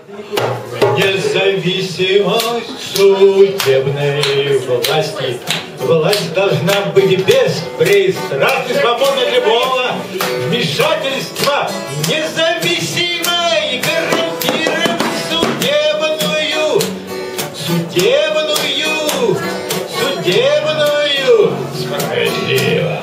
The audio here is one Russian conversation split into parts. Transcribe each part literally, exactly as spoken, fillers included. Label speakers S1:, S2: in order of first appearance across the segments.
S1: Независимость судебной власти. Власть должна быть беспристрастной, свободной от любого вмешательства, независимой, гарантируем судебную, судебную, судебную справедливость.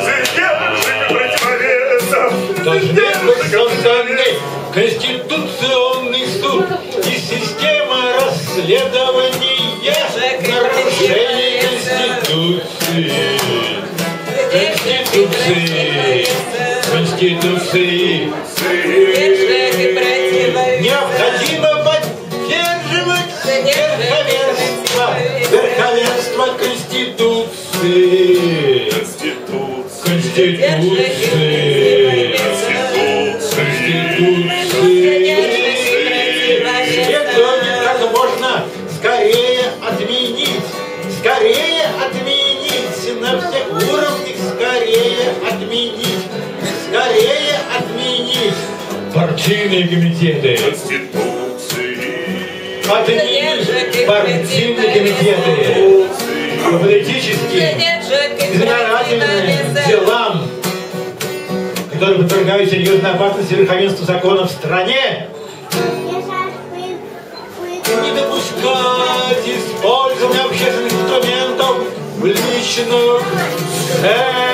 S1: Должны быть созданы Конституционный суд и система расследования нарушений Конституции. Конституции. Конституции. Необходимо поддерживать верховенство. Верховенство Конституции. Конституции. Как можно скорее отменить, скорее отменить, на всех уровнях скорее отменить, скорее отменить партийные комитеты. Отменить партийные комитеты по политическим и законодательным делам, которые подвергают серьезной опасности верховенству закона в стране. Не допускать использования общественных инструментов в личных целях.